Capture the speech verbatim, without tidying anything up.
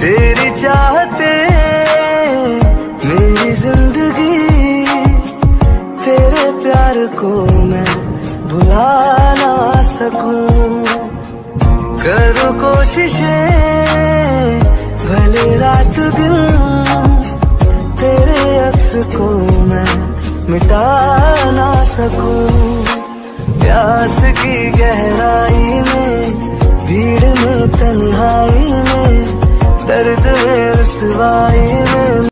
तेरी चाहते मेरी जिंदगी, तेरे प्यार को मैं भुला ना सकूं। करूं कोशिशें भले रात दिन, तेरे अक्स को मैं मिटा ना सकूं। प्यास की गहराई में, भीड़ में, तन्हाई में, दर्द में, रुसवाई में